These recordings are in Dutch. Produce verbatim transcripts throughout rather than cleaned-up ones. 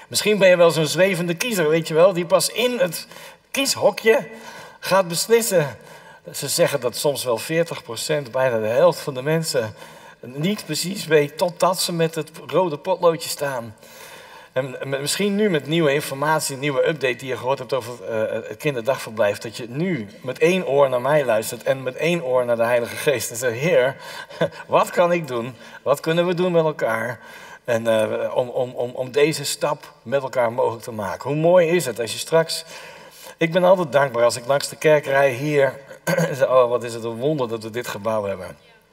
Misschien ben je wel zo'n zwevende kiezer, weet je wel, die pas in het kieshokje gaat beslissen. Ze zeggen dat soms wel veertig procent, bijna de helft van de mensen, niet precies weet totdat ze met het rode potloodje staan. En misschien nu met nieuwe informatie, een nieuwe update die je gehoord hebt over uh, het kinderdagverblijf, dat je nu met één oor naar mij luistert en met één oor naar de Heilige Geest. En zegt, Heer, wat kan ik doen? Wat kunnen we doen met elkaar? En uh, om, om, om, om deze stap met elkaar mogelijk te maken. Hoe mooi is het als je straks... Ik ben altijd dankbaar als ik langs de kerk rij hier. Oh, wat is het een wonder dat we dit gebouw hebben.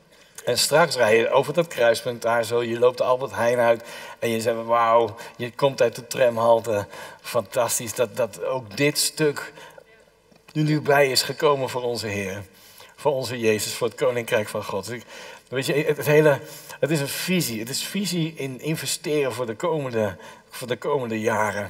En straks rij je over dat kruispunt daar zo. Je loopt de Albert Heijn uit. En je zegt, wauw, je komt uit de tramhalte. Fantastisch dat, dat ook dit stuk nu, nu bij is gekomen voor onze Heer. Voor onze Jezus, voor het Koninkrijk van God. Dus ik, weet je, het, het hele... Het is een visie. Het is visie in investeren voor de komende, voor de komende jaren.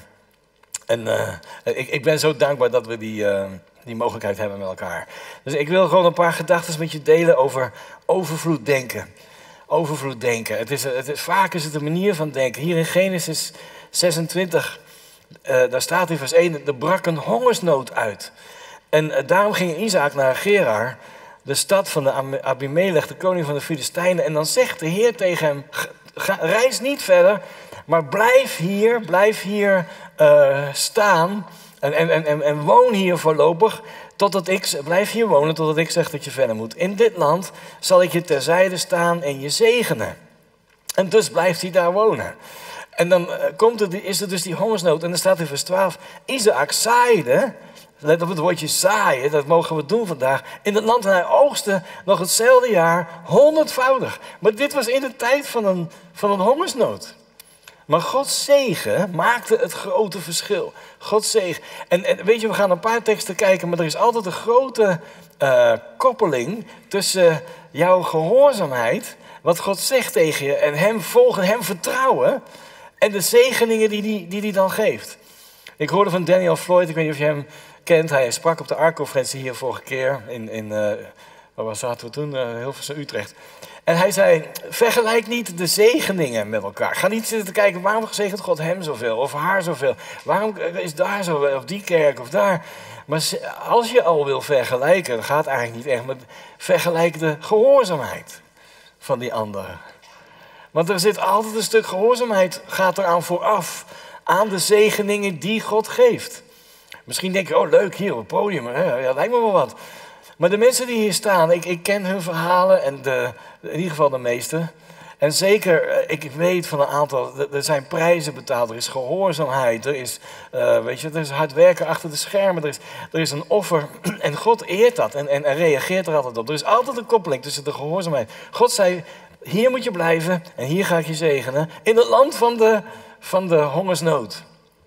En uh, ik, ik ben zo dankbaar dat we die, uh, die mogelijkheid hebben met elkaar. Dus ik wil gewoon een paar gedachten met je delen over overvloed denken. Overvloed denken. Het is, het is, vaak is het een manier van denken. Hier in Genesis zesentwintig, uh, daar staat in vers één, er brak een hongersnood uit. En uh, daarom ging Isaac naar Gerar, de stad van de Abimelech, de koning van de Filistijnen. En dan zegt de Heer tegen hem, ga, reis niet verder, maar blijf hier, blijf hier uh, staan en, en, en, en woon hier voorlopig, totdat ik, blijf hier wonen totdat ik zeg dat je verder moet. In dit land zal ik je terzijde staan en je zegenen. En dus blijft hij daar wonen. En dan uh, komt er, is er dus die hongersnood en dan staat in vers twaalf, Isaac zaaide... Let op het woordje zaaien, dat mogen we doen vandaag. In het land en hij oogste nog hetzelfde jaar honderdvoudig. Maar dit was in de tijd van een, van een hongersnood. Maar Gods zegen maakte het grote verschil. Gods zegen. En, en weet je, we gaan een paar teksten kijken, maar er is altijd een grote uh, koppeling tussen jouw gehoorzaamheid, wat God zegt tegen je, en hem volgen, hem vertrouwen, en de zegeningen die hij die, die dan geeft. Ik hoorde van Daniel Floyd, ik weet niet of je hem kent. Hij sprak op de A R C-conferentie hier vorige keer in, in uh, waar zaten we toen? Uh, Hilversum, Utrecht. En hij zei, vergelijk niet de zegeningen met elkaar. Ga niet zitten te kijken, waarom gezegent God hem zoveel of haar zoveel? Waarom is daar zo, of die kerk of daar? Maar als je al wil vergelijken, dat gaat eigenlijk niet echt, maar vergelijk de gehoorzaamheid van die anderen. Want er zit altijd een stuk gehoorzaamheid, gaat eraan vooraf, aan de zegeningen die God geeft. Misschien denk je, oh leuk, hier op het podium, hè? Ja, lijkt me wel wat. Maar de mensen die hier staan, ik, ik ken hun verhalen, en de, in ieder geval de meeste. En zeker, ik weet van een aantal, er zijn prijzen betaald, er is gehoorzaamheid, er is, uh, weet je, er is hard werken achter de schermen, er is, er is een offer. En God eert dat en, en, en reageert er altijd op. Er is altijd een koppeling tussen de gehoorzaamheid. God zei, hier moet je blijven en hier ga ik je zegenen, in het land van de, van de hongersnood.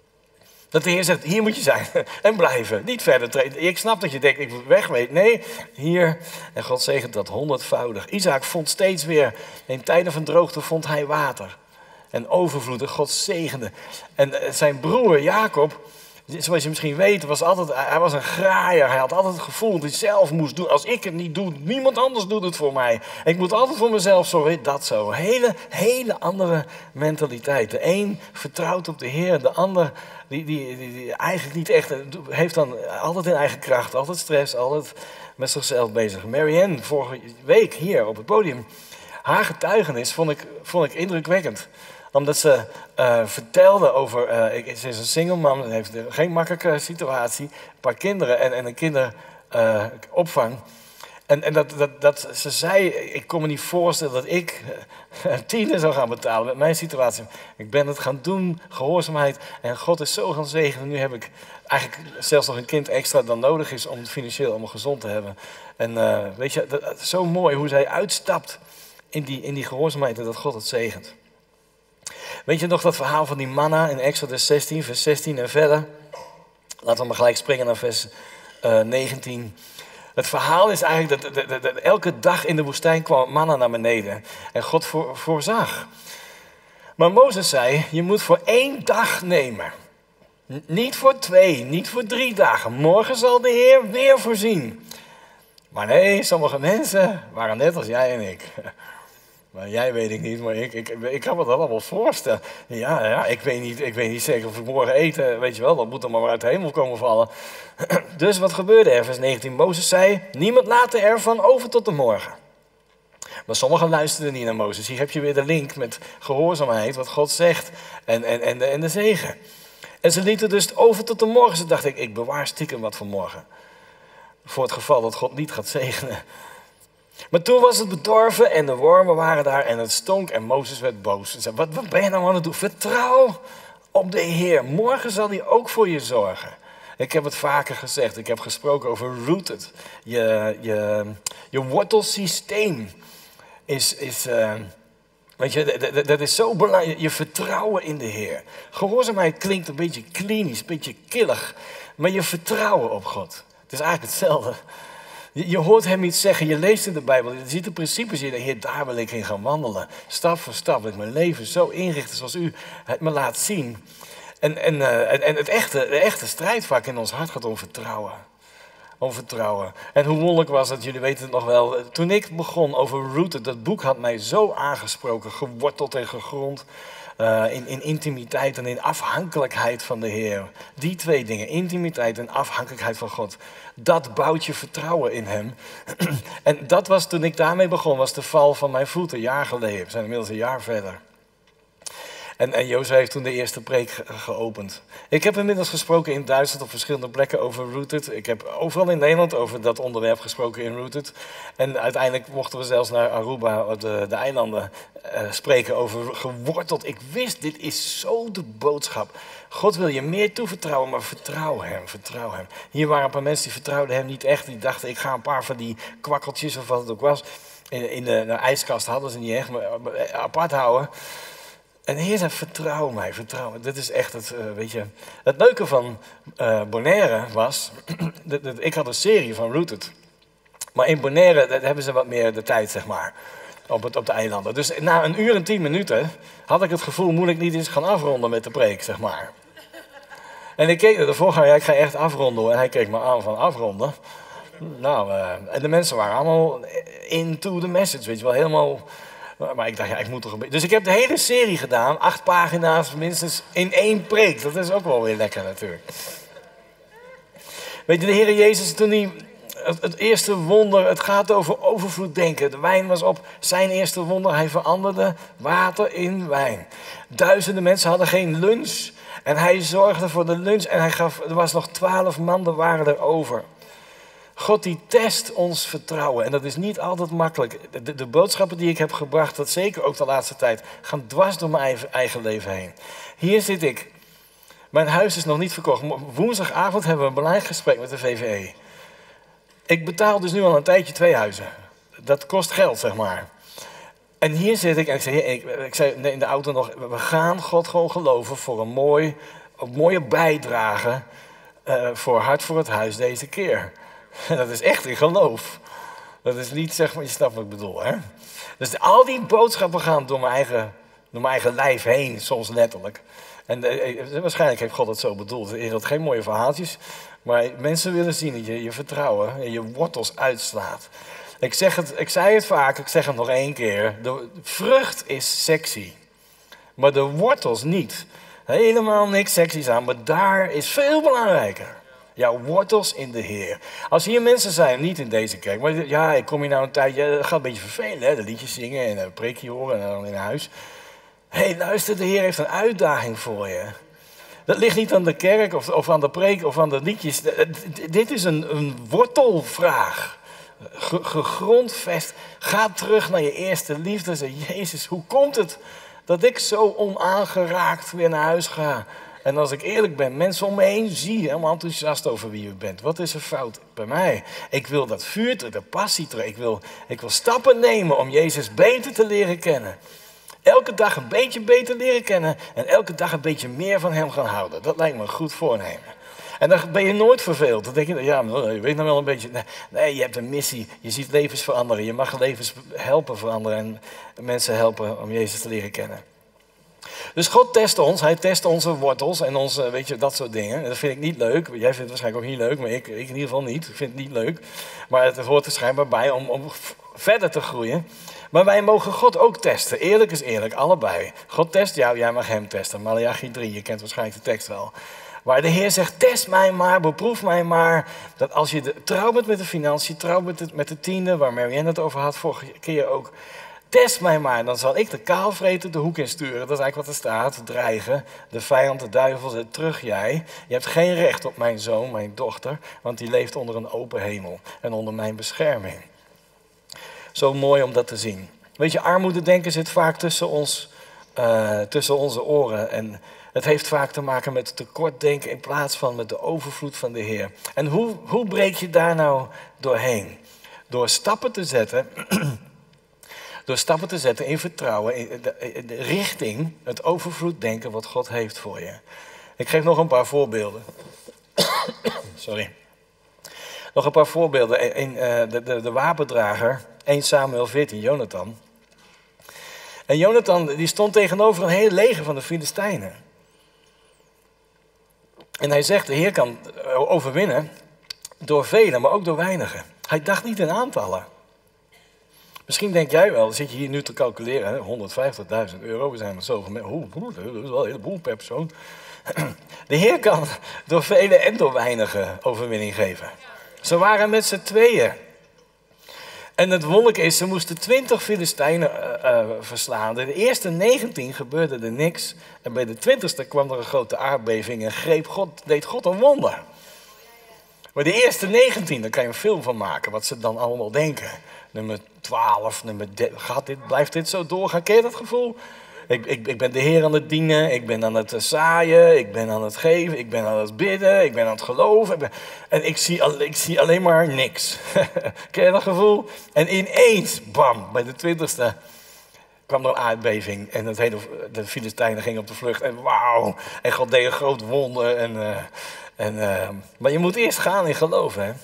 Dat de Heer zegt, hier moet je zijn en blijven, niet verder treden. Ik snap dat je denkt, ik weg weet. Nee, hier. En God zegent dat honderdvoudig. Isaac vond steeds weer, in tijden van droogte vond hij water. En overvloed, en God zegende. En zijn broer Jacob, zoals je misschien weet, was altijd, hij was een graaier. Hij had altijd het gevoel dat hij zelf moest doen. Als ik het niet doe, niemand anders doet het voor mij. Ik moet altijd voor mezelf zorgen, dat zo. Hele, hele andere mentaliteit. De een vertrouwt op de Heer, de ander die, die, die, die eigenlijk niet echt, heeft dan altijd in eigen kracht, altijd stress, altijd met zichzelf bezig. Marianne, vorige week hier op het podium, haar getuigenis vond ik, vond ik indrukwekkend. Omdat ze uh, vertelde over, uh, ik, ze is een single mom, ze heeft geen makkelijke situatie, een paar kinderen en, en een kinderopvang. Uh, en en dat, dat, dat ze zei, ik kon me niet voorstellen dat ik uh, tienen zou gaan betalen met mijn situatie. Ik ben het gaan doen, gehoorzaamheid, en God is zo gaan zegenen. Nu heb ik eigenlijk zelfs nog een kind extra dan nodig is om het financieel allemaal gezond te hebben. En uh, weet je, dat, dat is zo mooi hoe zij uitstapt in die, in die gehoorzaamheid en dat God het zegent. Weet je nog dat verhaal van die manna in Exodus zestien, vers zestien en verder? Laten we maar gelijk springen naar vers uh, negentien. Het verhaal is eigenlijk dat, dat, dat, dat elke dag in de woestijn kwam manna naar beneden. En God voor, voorzag. Maar Mozes zei, je moet voor één dag nemen. N- niet voor twee, niet voor drie dagen. Morgen zal de Heer weer voorzien. Maar nee, sommige mensen waren net als jij en ik. Maar jij weet ik niet, maar ik, ik, ik kan me dat allemaal voorstellen. Ja, ja ik, weet niet, ik weet niet zeker of ik morgen eten, weet je wel, dat moet er maar uit de hemel komen vallen. Dus wat gebeurde er? Vers negentien, Mozes zei, niemand laat ervan over tot de morgen. Maar sommigen luisterden niet naar Mozes. Hier heb je weer de link met gehoorzaamheid, wat God zegt, en, en, en, de, en de zegen. En ze lieten dus over tot de morgen. Ze dachten, ik, ik bewaar stiekem wat voor morgen. Voor het geval dat God niet gaat zegenen. Maar toen was het bedorven en de wormen waren daar en het stonk en Mozes werd boos. Hij zei, wat, wat ben je nou aan het doen? Vertrouw op de Heer. Morgen zal hij ook voor je zorgen. Ik heb het vaker gezegd. Ik heb gesproken over rooted. Je, je, je wortelsysteem is... is uh, weet je, dat is zo belangrijk. Je vertrouwen in de Heer. Gehoorzaamheid klinkt een beetje klinisch, een beetje killig. Maar je vertrouwen op God. Het is eigenlijk hetzelfde. Je hoort hem iets zeggen, je leest in de Bijbel, je ziet de principes, je denkt, Heer, daar wil ik in gaan wandelen. Stap voor stap, wil ik mijn leven zo inrichten zoals u het me laat zien. En, en, uh, en, en het echte, de echte strijd vaak in ons hart gaat om vertrouwen. Om vertrouwen. En hoe wonderlijk was het, jullie weten het nog wel. Toen ik begon over Rooted, dat boek had mij zo aangesproken, geworteld en gegrond. Uh, in, in intimiteit en in afhankelijkheid van de Heer. Die twee dingen, intimiteit en afhankelijkheid van God. Dat bouwt je vertrouwen in hem. En dat was, toen ik daarmee begon, was de val van mijn voeten, een jaar geleden. We zijn inmiddels een jaar verder. En, en Jozef heeft toen de eerste preek ge- geopend. Ik heb inmiddels gesproken in Duitsland op verschillende plekken over Rooted. Ik heb overal in Nederland over dat onderwerp gesproken in Rooted. En uiteindelijk mochten we zelfs naar Aruba, de, de eilanden, uh, spreken over geworteld. Ik wist, dit is zo de boodschap. God wil je meer toevertrouwen, maar vertrouw hem, vertrouw hem. Hier waren een paar mensen die vertrouwden hem niet echt. Die dachten, ik ga een paar van die kwakkeltjes of wat het ook was. In, in de, de ijskast hadden ze niet echt, maar apart houden. En de Heer zei, vertrouw mij, vertrouw mij. Dit is echt het, uh, weet je... Het leuke van uh, Bonaire was... dat, dat, ik had een serie van Rooted. Maar in Bonaire dat hebben ze wat meer de tijd, zeg maar. Op, het, op de eilanden. Dus na een uur en tien minuten... had ik het gevoel, moet ik niet eens gaan afronden met de preek, zeg maar. En ik keek naar de voorganger, ja, ik ga echt afronden. Hoor. En hij keek me aan van afronden. Nou, uh, en de mensen waren allemaal into the message, weet je wel. Helemaal... Maar ik dacht, ja, ik moet toch een beetje... Dus ik heb de hele serie gedaan, acht pagina's minstens in één preek. Dat is ook wel weer lekker natuurlijk. Weet je, de Heer Jezus, toen hij het, het eerste wonder, het gaat over overvloed denken. De wijn was op, zijn eerste wonder, hij veranderde water in wijn. Duizenden mensen hadden geen lunch en hij zorgde voor de lunch. En hij gaf, er was nog twaalf mannen waren er over. God die test ons vertrouwen. En dat is niet altijd makkelijk. De, de boodschappen die ik heb gebracht, dat zeker ook de laatste tijd, gaan dwars door mijn eigen, eigen leven heen. Hier zit ik. Mijn huis is nog niet verkocht. Woensdagavond hebben we een belangrijk gesprek met de V V E. Ik betaal dus nu al een tijdje twee huizen. Dat kost geld, zeg maar. En hier zit ik en ik zei, ik, ik zei in de auto nog, we gaan God gewoon geloven voor een, mooi, een mooie bijdrage uh, voor Hart voor het Huis deze keer. Dat is echt in geloof. Dat is niet, zeg maar, je snapt wat ik bedoel, hè? Dus al die boodschappen gaan door mijn eigen, door mijn eigen lijf heen, soms letterlijk. En eh, waarschijnlijk heeft God het zo bedoeld. Hij had geen mooie verhaaltjes, maar mensen willen zien dat je je vertrouwen en je wortels uitslaat. Ik, zeg het, ik zei het vaak, ik zeg het nog één keer. De vrucht is sexy, maar de wortels niet. Helemaal niks seksies aan, maar daar is veel belangrijker. Jouw wortels in de Heer. Als hier mensen zijn, niet in deze kerk, maar ja, ik kom hier nou een tijdje, het gaat een beetje vervelen, hè? De liedjes zingen en een preekje horen en dan in huis. Hé, hey, luister, de Heer heeft een uitdaging voor je. Dat ligt niet aan de kerk of, of aan de preek of aan de liedjes. Dit is een, een wortelvraag. Ge, gegrondvest. Ga terug naar je eerste liefde. Zeg, Jezus, hoe komt het dat ik zo onaangeraakt weer naar huis ga? En als ik eerlijk ben, mensen om me heen zie helemaal enthousiast over wie u bent. Wat is er fout bij mij? Ik wil dat vuur terug, de passie terug. Ik wil, ik wil stappen nemen om Jezus beter te leren kennen. Elke dag een beetje beter leren kennen en elke dag een beetje meer van hem gaan houden. Dat lijkt me een goed voornemen. En dan ben je nooit verveeld. Dan denk je, ja, je weet nou wel een beetje. Nee, je hebt een missie. Je ziet levens veranderen. Je mag levens helpen veranderen en mensen helpen om Jezus te leren kennen. Dus God test ons, hij test onze wortels en onze, weet je, dat soort dingen. En dat vind ik niet leuk. Jij vindt het waarschijnlijk ook niet leuk, maar ik, ik in ieder geval niet. Ik vind het niet leuk. Maar het hoort er schijnbaar bij om, om verder te groeien. Maar wij mogen God ook testen. Eerlijk is eerlijk, allebei. God test jou, jij mag hem testen. Maleachi drie, je kent waarschijnlijk de tekst wel. Waar de Heer zegt, test mij maar, beproef mij maar. Dat als je de, trouw bent met de financiën, trouw met de, met de tiende, waar Marianne het over had vorige keer ook. Test mij maar, dan zal ik de kaalvreter de hoek insturen. Dat is eigenlijk wat er staat, dreigen. De vijand, de duivel, zegt terug jij. Je hebt geen recht op mijn zoon, mijn dochter, want die leeft onder een open hemel en onder mijn bescherming. Zo mooi om dat te zien. Weet je, armoededenken zit vaak tussen, ons, uh, tussen onze oren. En het heeft vaak te maken met tekortdenken in plaats van met de overvloed van de Heer. En hoe, hoe breek je daar nou doorheen? Door stappen te zetten, door stappen te zetten in vertrouwen, in de, in de richting het overvloeddenken wat God heeft voor je. Ik geef nog een paar voorbeelden. Sorry. Nog een paar voorbeelden. In, uh, de, de, de wapendrager, eerste Samuel veertien, Jonathan. En Jonathan die stond tegenover een heel leger van de Filistijnen. En hij zegt, de Heer kan overwinnen door velen, maar ook door weinigen. Hij dacht niet in aantallen. Misschien denk jij wel, zit je hier nu te calculeren, honderdvijftigduizend euro, we zijn met zoveel mensen. Oeh, oeh, dat is wel een heleboel per persoon. De Heer kan door velen en door weinigen overwinning geven. Ze waren met z'n tweeën. En het wonderlijke is, ze moesten twintig Filistijnen uh, uh, verslaan. De eerste negentien gebeurde er niks. En bij de twintigste kwam er een grote aardbeving en greep God, deed God een wonder. Maar de eerste negentien, daar kan je een film van maken, wat ze dan allemaal denken. Nummer twaalf, nummer dertien, gaat dit, blijft dit zo doorgaan? Ken je dat gevoel? Ik, ik, ik ben de Heer aan het dienen, ik ben aan het zaaien, ik ben aan het geven, ik ben aan het bidden, ik ben aan het geloven. Ik ben, en ik zie, al, ik zie alleen maar niks. Ken je dat gevoel? En ineens, bam, bij de twintigste kwam er een aardbeving. En het hele, de Filistijnen gingen op de vlucht. En wauw, en God deed een groot wonder. En, uh, en, uh, maar je moet eerst gaan in geloven, hè.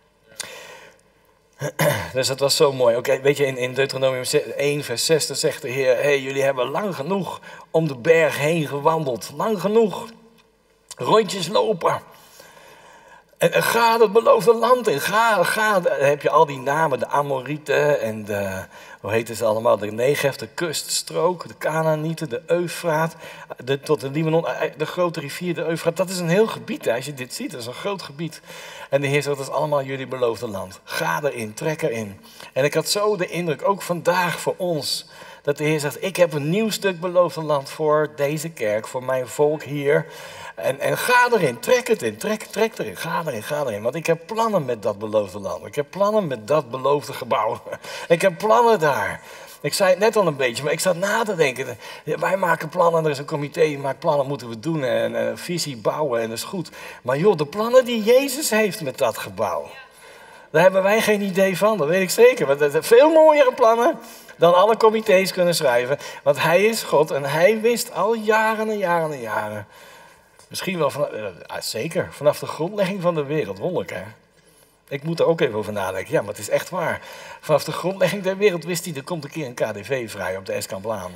Dus dat was zo mooi. Oké, weet je, in, in Deuteronomium één vers zes zegt de Heer, hey, jullie hebben lang genoeg om de berg heen gewandeld. Lang genoeg. Rondjes lopen. En, en ga het beloofde land in. Ga, ga. Dan heb je al die namen, de Amorieten en de, hoe heet ze allemaal? De Negev, de kuststrook, de Kanaanieten, de Eufraat, de, tot de Libanon, de grote rivier, de Eufraat. Dat is een heel gebied, hè, als je dit ziet. Dat is een groot gebied. En de Heer zegt, dat is allemaal jullie beloofde land. Ga erin, trek erin. En ik had zo de indruk, ook vandaag voor ons, dat de Heer zegt, ik heb een nieuw stuk beloofde land voor deze kerk, voor mijn volk hier. En, en ga erin, trek het in, trek, trek erin, ga erin, ga erin. Want ik heb plannen met dat beloofde land. Ik heb plannen met dat beloofde gebouw. Ik heb plannen daar. Ik zei het net al een beetje, maar ik zat na te denken. Wij maken plannen, er is een comité, die maakt plannen, moeten we doen. En een visie bouwen en dat is goed. Maar joh, de plannen die Jezus heeft met dat gebouw. Daar hebben wij geen idee van, dat weet ik zeker. Want het zijn veel mooiere plannen dan alle comité's kunnen schrijven. Want hij is God en hij wist al jaren en jaren en jaren. Misschien wel, van, uh, zeker, vanaf de grondlegging van de wereld. Wonderlijk, hè? Ik moet er ook even over nadenken. Ja, maar het is echt waar. Vanaf de grondlegging der wereld wist hij, er komt een keer een K D V vrij op de Eskamplaan.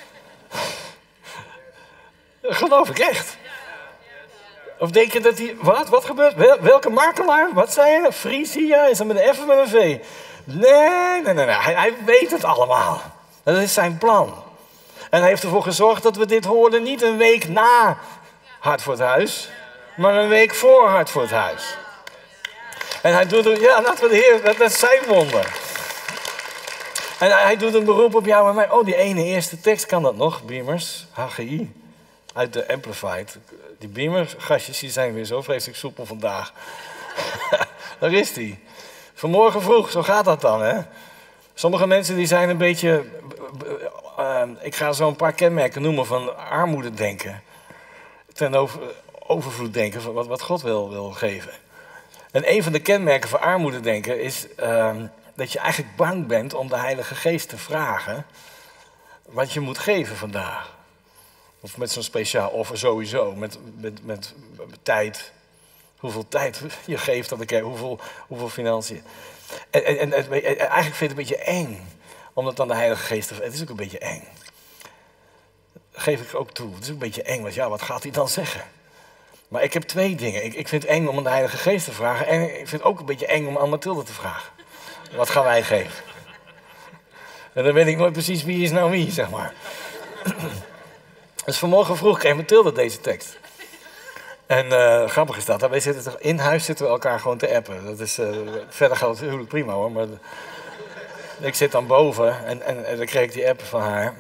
Dat geloof ik echt. Of denk je dat hij... Wat? Wat gebeurt? Wel, welke makelaar? Wat zei je? Frisia? Is dat met een F of met een V? Nee, nee, nee. nee. Hij, hij weet het allemaal. Dat is zijn plan. En hij heeft ervoor gezorgd dat we dit hoorden niet een week na Hart voor het Huis, maar een week voor Hart voor het Huis. En hij doet een... Ja, laten we de Heer... Dat, dat is zijn wonder. En hij, hij doet een beroep op jou en mij. Oh, die ene eerste tekst kan dat nog. Beamers, H G I. Uit de Amplified. Die Beamer gastjes die zijn weer zo vreselijk soepel vandaag. Daar is die. Vanmorgen vroeg, zo gaat dat dan, hè. Sommige mensen die zijn een beetje... Uh, ik ga zo een paar kenmerken noemen van armoededenken. Ten over, overvloeddenken van wat, wat God wil, wil geven. En een van de kenmerken van armoededenken is uh, dat je eigenlijk bang bent om de Heilige Geest te vragen wat je moet geven vandaag. Of met zo'n speciaal offer sowieso, met, met, met, met tijd. Hoeveel tijd je geeft aan de kerk, hoeveel, hoeveel financiën. En, en, en eigenlijk vind je het een beetje eng om dat aan de Heilige Geest te vragen. Het is ook een beetje eng. Dat geef ik ook toe. Het is ook een beetje eng, want ja, wat gaat hij dan zeggen? Maar ik heb twee dingen. Ik, ik vind het eng om aan de Heilige Geest te vragen. En ik vind het ook een beetje eng om aan Mathilde te vragen. Wat gaan wij geven? En dan weet ik nooit precies wie is nou wie, zeg maar. Dus vanmorgen vroeg kreeg Mathilde deze tekst. En uh, grappig is dat, wij zitten toch, in huis zitten we elkaar gewoon te appen. Dat is, uh, verder gaat het huwelijk prima hoor, maar ik zit dan boven en, en, en dan kreeg ik die app van haar.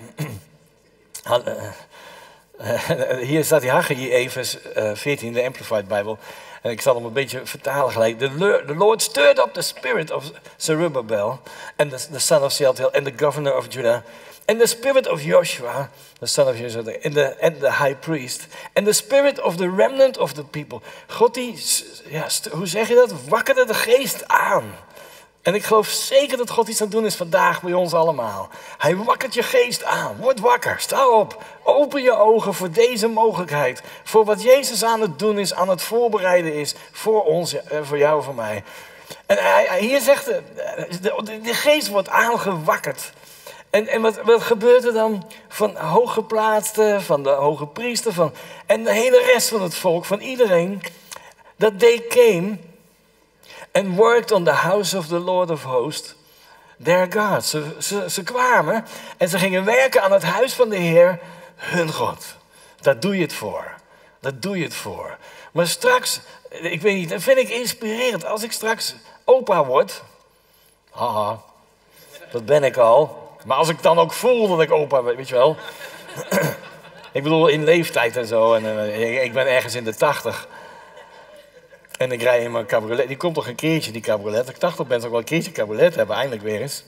Hier staat die Haggai even, uh, veertien, de Amplified Bijbel. En ik zal hem een beetje vertalen gelijk. The, the Lord stirred up the spirit of Zerubbabel, and the, the son of Shealtiel, and the governor of Judah, and the spirit of Joshua, the son of Joshua, and the, and the high priest, and the spirit of the remnant of the people. God die, ja, hoe zeg je dat? Wakkerde de geest aan. En ik geloof zeker dat God iets aan het doen is vandaag bij ons allemaal. Hij wakkert je geest aan. Word wakker. Sta op. Open je ogen voor deze mogelijkheid. Voor wat Jezus aan het doen is, aan het voorbereiden is. Voor ons, voor jou, voor mij. En hij, hier zegt, de, de, de geest wordt aangewakkerd. En, en wat, wat gebeurt er dan? Van hooggeplaatsten, van de hoge priester, van, en de hele rest van het volk, van iedereen. Dat they came and worked on the house of the Lord of hosts, their God. Ze, ze, ze kwamen en ze gingen werken aan het huis van de Heer, hun God. Daar doe je het voor. Daar doe je het voor. Maar straks, ik weet niet, dat vind ik inspirerend. Als ik straks opa word, haha, dat ben ik al. Maar als ik dan ook voel dat ik opa ben, weet je wel. Ik bedoel in leeftijd en zo. En, uh, ik ben ergens in de tachtig. En ik rij in mijn cabriolet. Die komt toch een keertje, die cabriolet. Ik dacht dat mensen ook wel een keertje cabriolet hebben, eindelijk weer eens.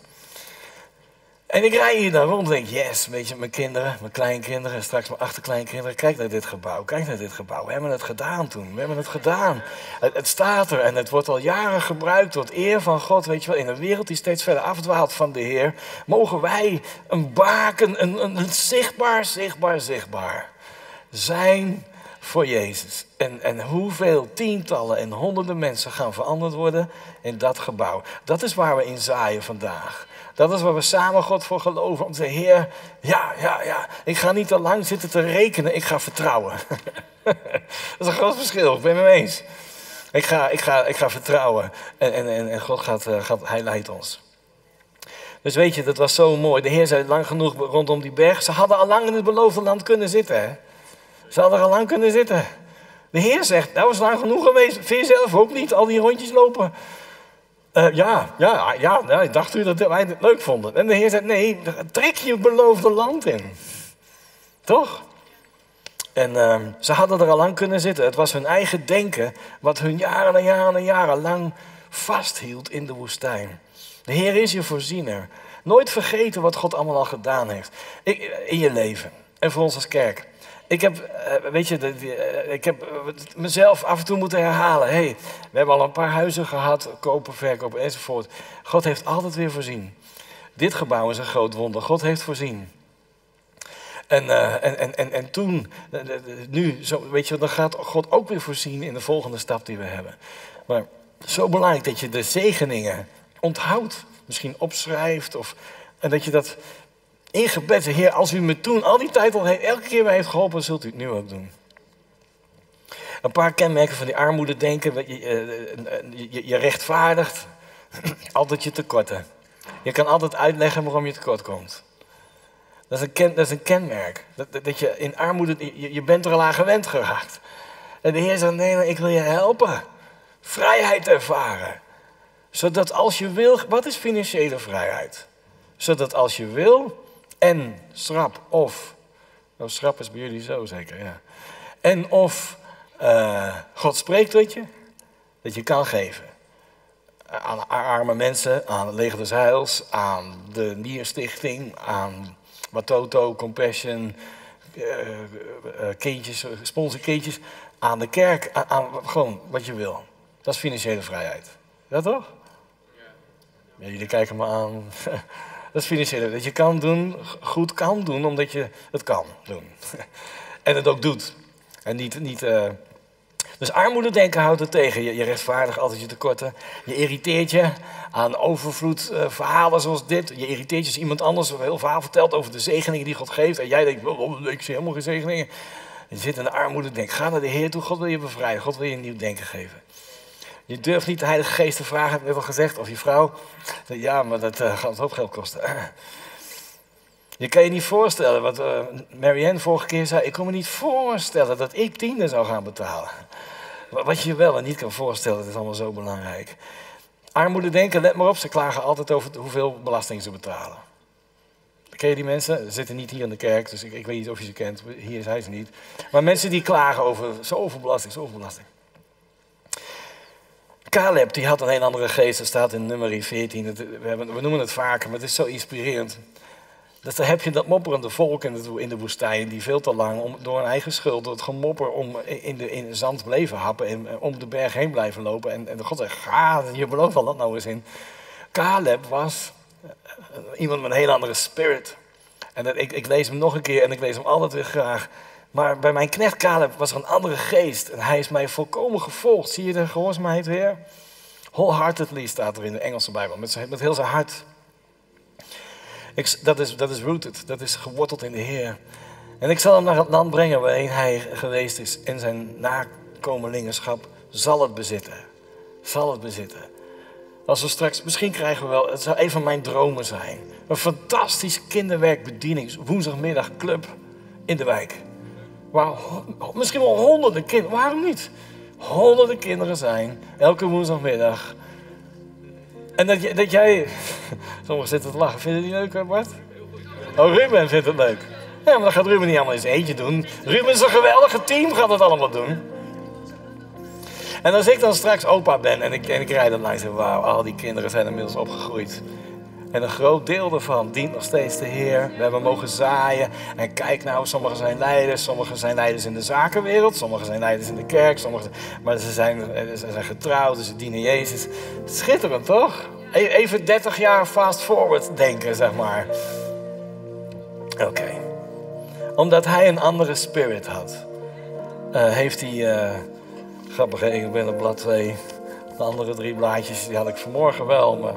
En ik rij hier dan rond en denk, yes, weet je, mijn kinderen, mijn kleinkinderen, straks mijn achterkleinkinderen. Kijk naar dit gebouw, kijk naar dit gebouw. We hebben het gedaan toen, we hebben het gedaan. Het, het staat er en het wordt al jaren gebruikt tot eer van God. Weet je wel, in een wereld die steeds verder afdwaalt van de Heer, mogen wij een baken, een, een, een zichtbaar, zichtbaar, zichtbaar zijn voor Jezus. En, en hoeveel tientallen en honderden mensen gaan veranderd worden in dat gebouw. Dat is waar we in zaaien vandaag. Dat is waar we samen God voor geloven. Om te zeggen, Heer, ja, ja, ja. Ik ga niet te lang zitten te rekenen. Ik ga vertrouwen. Dat is een groot verschil. Ik ben het mee eens. Ik ga, ik ga, ik ga vertrouwen. En, en, en God gaat, gaat, hij leidt ons. Dus weet je, dat was zo mooi. De Heer zei lang genoeg rondom die berg. Ze hadden al lang in het beloofde land kunnen zitten. Hè? Ze hadden er al lang kunnen zitten. De Heer zegt, dat was lang genoeg geweest. Vind je zelf ook niet, al die rondjes lopen? Uh, ja, ja, ja, ja, ik dacht u dat wij het leuk vonden. En de Heer zegt, nee, trek je beloofde land in. Toch? En uh, ze hadden er al lang kunnen zitten. Het was hun eigen denken wat hun jaren en jaren en jaren lang vasthield in de woestijn. De Heer is je voorziener. Nooit vergeten wat God allemaal al gedaan heeft ik, in je leven. En voor ons als kerk. Ik heb, weet je, ik heb mezelf af en toe moeten herhalen. Hey, we hebben al een paar huizen gehad, kopen, verkopen enzovoort. God heeft altijd weer voorzien. Dit gebouw is een groot wonder. God heeft voorzien. En, uh, en, en, en, en toen, nu, zo, weet je, dan gaat God ook weer voorzien in de volgende stap die we hebben. Maar zo belangrijk dat je de zegeningen onthoudt. Misschien opschrijft of, en dat je dat in gebed zegt, Heer, als u me toen al die tijd al heeft, elke keer mij heeft geholpen, zult u het nu ook doen. Een paar kenmerken van die armoede denken. Je, je, je, je rechtvaardigt altijd je tekorten. Je kan altijd uitleggen waarom je tekort komt. Dat is een, ken, dat is een kenmerk. Dat, dat, dat je in armoede, je, je bent er al aan gewend geraakt. En de Heer zegt, nee, nee, ik wil je helpen. Vrijheid ervaren. Zodat als je wil, wat is financiële vrijheid? Zodat als je wil en schrap of, nou schrap is bij jullie zo zeker, ja. En of uh, God spreekt tot je, dat je kan geven. Aan arme mensen, aan het Leger des Heils, aan de Nierstichting, aan Watoto, Compassion, uh, uh, kindjes, sponsorkindjes, aan de kerk, aan, aan gewoon wat je wil. Dat is financiële vrijheid. Ja toch? Ja, jullie kijken me aan. Dat is financiële. Dat je kan doen, goed kan doen, omdat je het kan doen. En het ook doet. En niet... niet uh... Dus armoede denken houdt het tegen. Je, je rechtvaardigt altijd je tekorten. Je irriteert je aan overvloed uh, verhalen zoals dit. Je irriteert je als iemand anders een heel verhaal vertelt over de zegeningen die God geeft. En jij denkt, oh, ik zie helemaal geen zegeningen. Je zit in de armoede, denk, ga naar de Heer toe. God wil je bevrijden. God wil je een nieuw denken geven. Je durft niet de Heilige Geest te vragen, heb ik net al gezegd, of je vrouw. Ja, maar dat uh, gaat een hoop geld kosten. Je kan je niet voorstellen, wat uh, Marianne vorige keer zei, ik kon me niet voorstellen dat ik tiende zou gaan betalen. Wat je je wel en niet kan voorstellen, dat is allemaal zo belangrijk. Armoede denken, let maar op, ze klagen altijd over hoeveel belasting ze betalen. Ken je die mensen? Ze zitten niet hier in de kerk, dus ik, ik weet niet of je ze kent. Hier zijn ze niet. Maar mensen die klagen over zoveel belasting, zoveel belasting. Caleb, die had een heel andere geest. Dat staat in nummer veertien. Het, we, hebben, we noemen het vaker, maar het is zo inspirerend. Dus dan heb je dat mopperende volk in de, in de woestijn, die veel te lang om, door hun eigen schuld, door het gemopper, om in de in zand bleven happen en om de berg heen blijven lopen. En, en God zegt, ga, je belooft al dat nou eens in. Caleb was iemand met een heel andere spirit. En dat, ik, ik lees hem nog een keer en ik lees hem altijd weer graag. Maar bij mijn knecht Caleb was er een andere geest. En hij is mij volkomen gevolgd. Zie je de gehoorzaamheid weer? Wholeheartedly staat er in de Engelse Bijbel. Met, zijn, met heel zijn hart. Ik, dat, is, dat is rooted. Dat is geworteld in de Heer. En ik zal hem naar het land brengen waarin hij geweest is. En zijn nakomelingenschap zal het bezitten. Zal het bezitten. Als we straks, misschien krijgen we wel, het zou een van mijn dromen zijn. Een fantastisch kinderwerkbedienings woensdagmiddagclub in de wijk. Waar misschien wel honderden kinderen, waarom niet? Honderden kinderen zijn, elke woensdagmiddag. En dat, je, dat jij, sommigen zitten te lachen, vind je die leuk, Bart? Oh, Ruben vindt het leuk. Ja, maar dan gaat Ruben niet allemaal eens eentje doen. Ruben is een geweldige team, gaat het allemaal doen. En als ik dan straks opa ben en ik, en ik rijd dan langs en wauw, al die kinderen zijn inmiddels opgegroeid. En een groot deel daarvan dient nog steeds de Heer. We hebben mogen zaaien. En kijk nou, sommigen zijn leiders. Sommigen zijn leiders in de zakenwereld. Sommigen zijn leiders in de kerk. Sommigen, maar ze zijn, ze zijn getrouwd, dus ze dienen Jezus. Schitterend, toch? Even dertig jaar fast forward denken, zeg maar. Oké. Okay. Omdat hij een andere spirit had, uh, heeft hij... Uh, grappig, ik ben op blad twee. De andere drie blaadjes die had ik vanmorgen wel, maar...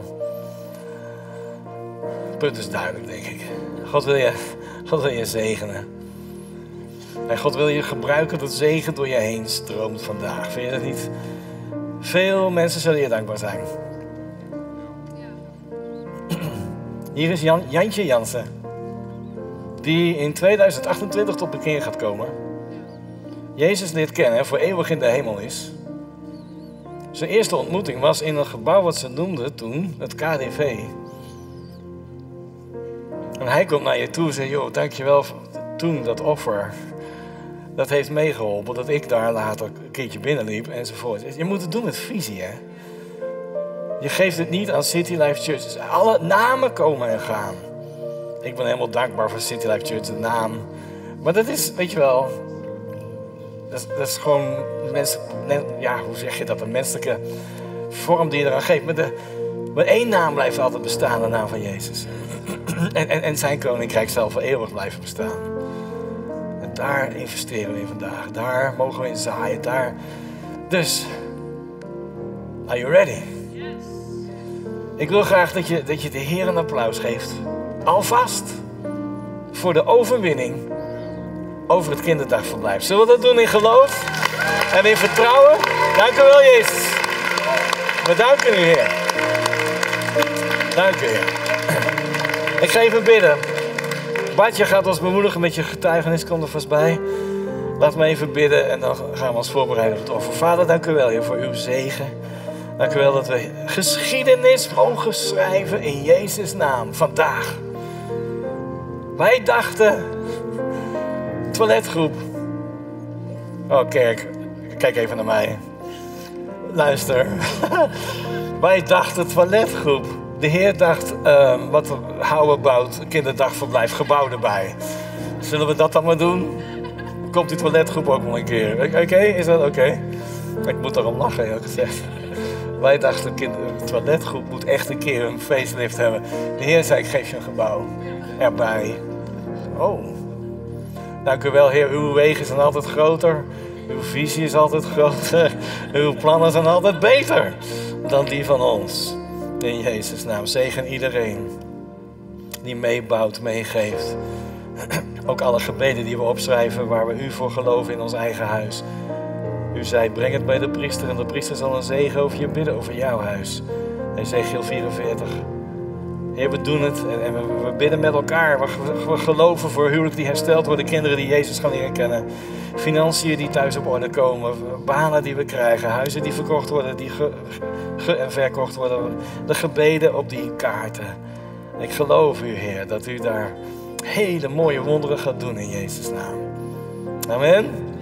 Het punt is duidelijk, denk ik. God wil je, God wil je zegenen. En God wil je gebruiken dat zegen door je heen stroomt vandaag. Vind je dat niet? Veel mensen zullen je dankbaar zijn. Hier is Jan, Jantje Jansen. Die in tweeduizend achtentwintig tot bekering gaat komen. Jezus leert kennen en voor eeuwig in de hemel is. Zijn eerste ontmoeting was in een gebouw wat ze noemden toen het K D V. En hij komt naar je toe en zegt, joh, dankjewel voor toen dat offer. Dat heeft meegeholpen dat ik daar later een keertje binnenliep enzovoort. Je moet het doen met visie, hè. Je geeft het niet aan City Life Church. Alle namen komen en gaan. Ik ben helemaal dankbaar voor City Life Church, de naam. Maar dat is, weet je wel... Dat is, dat is gewoon... Mens, ja, hoe zeg je dat? Een menselijke vorm die je eraan geeft. Maar, de, maar één naam blijft altijd bestaan, de naam van Jezus. En, en, en zijn koninkrijk zal voor eeuwig blijven bestaan. En daar investeren we in vandaag. Daar mogen we in zaaien. Daar. Dus, are you ready? Yes. Ik wil graag dat je, dat je de Heer een applaus geeft. Alvast. Voor de overwinning over het kinderdagverblijf. Zullen we dat doen in geloof en in vertrouwen? Dank u wel, Jezus. We danken u, Heer. Dank u, Heer. Ik ga even bidden. Bart, je gaat ons bemoedigen met je getuigenis. Kom er vast bij. Laat me even bidden en dan gaan we ons voorbereiden op het offer. Vader, dank u wel, Heer, voor uw zegen. Dank u wel dat we geschiedenis mogen schrijven in Jezus' naam. Vandaag. Wij dachten... Toiletgroep. Oh, kerk. Kijk even naar mij. Luister. Wij dachten toiletgroep. De Heer dacht, uh, wat how about kinderdagverblijf, gebouw erbij. Zullen we dat dan maar doen? Komt die toiletgroep ook nog een keer? Oké, okay, is dat oké? Okay? Ik moet erom lachen, eerlijk gezegd. Wij dachten, de toiletgroep moet echt een keer een facelift hebben. De Heer zei, ik geef je een gebouw erbij. Oh. Dank u wel, Heer. Uw wegen zijn altijd groter. Uw visie is altijd groter. Uw plannen zijn altijd beter dan die van ons. In Jezus' naam. Zegen iedereen die meebouwt, meegeeft. Ook alle gebeden die we opschrijven waar we u voor geloven in ons eigen huis. U zei, breng het bij de priester en de priester zal een zegen over je bidden, over jouw huis. Ezekiel vierenveertig. Heer, we doen het en, en we, we bidden met elkaar. We, we geloven voor huwelijk die hersteld worden, kinderen die Jezus gaan leren kennen. Financiën die thuis op orde komen, banen die we krijgen, huizen die verkocht worden, die ge, ge, en verkocht worden. De gebeden op die kaarten. Ik geloof u, Heer, dat u daar hele mooie wonderen gaat doen in Jezus' naam. Amen.